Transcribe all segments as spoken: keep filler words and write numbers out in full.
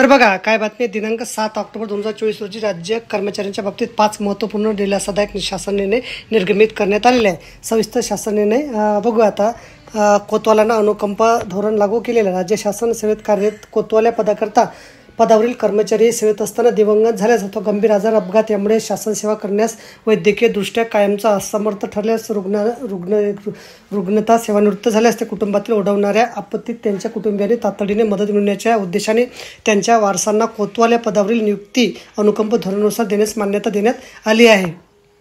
तर बघा काय बातमी आहे. दिनांक सात ऑक्टोबर दोन हजार चोवीस रोजी राज्य कर्मचाऱ्यांच्या बाबतीत पाच महत्त्वपूर्ण दिलासादायक शासन निर्णय निर्गमित करण्यात आलेले आहे. सविस्तर शासन निर्णय बघू आता. कोतवालांना अनुकंपा धोरण लागू केलेलं. राज्य शासन सेवेत कार्यरत कोतवाल्या पदाकरता पदावरील कर्मचारी सेवेत असताना दिवंगत झाल्यास अथवा गंभीर आजार अपघात यामुळे शासन सेवा करण्यास वैद्यकीय दृष्ट्या कायमचा असमर्थ ठरल्यास रुग्ण रुग्ण रुग्णता सेवानिवृत्त झाल्यास ते कुटुंबातील ओढवणाऱ्या आपत्तीत त्यांच्या कुटुंबियांनी तातडीने मदत मिळण्याच्या उद्देशाने त्यांच्या वारसांना कोतवाल्या पदावरील नियुक्ती अनुकंप धोरणानुसार देण्यास मान्यता देण्यात आली आहे.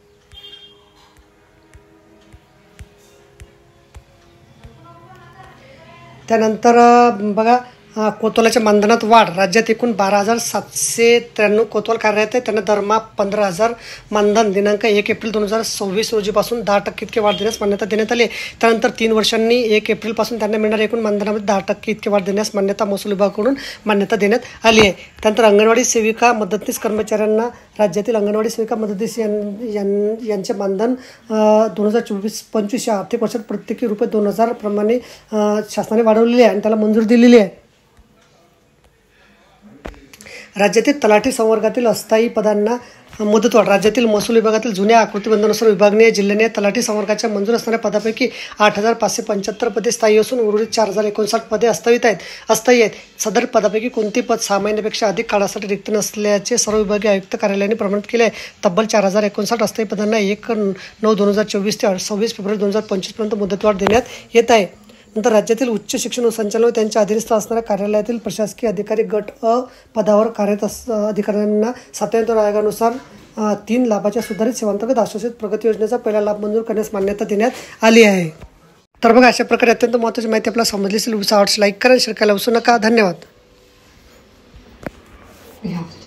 त्यानंतर बघा कोतवालाच्या मानधनात वाढ. राज्यात एकूण बारा हजार सातशे त्र्याण्णव कोतवाल कार्यरत आहे. त्यांना दरमहा पंधरा हजार मानधन दिनांक एक एप्रिल दोन हजार सव्वीस रोजीपासून दहा टक्के इतके वाढ देण्यास मान्यता देण्यात आली. त्यानंतर तीन वर्षांनी एक एप्रिलपासून त्यांना मिळणाऱ्या एकूण मानधनामध्ये दहा टक्के इतके वाढ देण्यास मान्यता महसूल विभागाकडून मान्यता देण्यात आली आहे. त्यानंतर अंगणवाडी सेविका मदतनीस कर्मचाऱ्यांना राज्यातील अंगणवाडी सेविका मदतनीस यां यांचे मानधन दोन हजार चोवीस पंचवीस या आर्थिक वर्षात प्रत्येकी रुपये दोन हजार प्रमाणे शासनाने वाढवलेले आहे आणि त्याला मंजुरी दिलेली आहे. राज्यातील तलाठी संवर्गातील अस्थायी पदांना मुदतवाढ. राज्यातील महसूल विभागातील जुन्या आकृतीबंधानुसार विभागनीय जिल्ह्याने तलाठी संवर्गाच्या मंजूर असणाऱ्या पदापैकी आठ हजार पाचशे पंच्याहत्तर पदे स्थायी असून उर्वरित चार हजार एकोणसाठ पदे अस्थायित आहेत अस्थायी आहेत सदर पदापैकी कोणती पद सहा महिन्यापेक्षा अधिक काळासाठी रिक्त नसल्याचे सर्व विभागीय आयुक्त कार्यालयाने प्रमाणित केले आहे. तब्बल चार हजार एकोणसाठ अस्थायी पदांना एक नऊ दोन हजार चोवीस ते सव्वीस फेब्रुवारी दोन हजार पंचवीसपर्यंत मुदतवाढ देण्यात येत आहे. नंतर राज्यातील उच्च शिक्षण संचालन व त्यांच्या अधीनस्थ असणाऱ्या कार्यालयातील प्रशासकीय अधिकारी गट अ पदावर कार्यरत अस अधिकाऱ्यांना सत्तांतर आयोगानुसार तीन लाभाच्या सुधारित सेवांतर्गत आश्वासित प्रगती योजनेचा पहिला लाभ मंजूर करण्यास मान्यता देण्यात आली आहे. तर बघा अशा प्रकारे अत्यंत महत्त्वाची माहिती आपल्याला समजली असेल. आवडल्यास लाईक करा, शेअर करायला विसरू नका. धन्यवाद.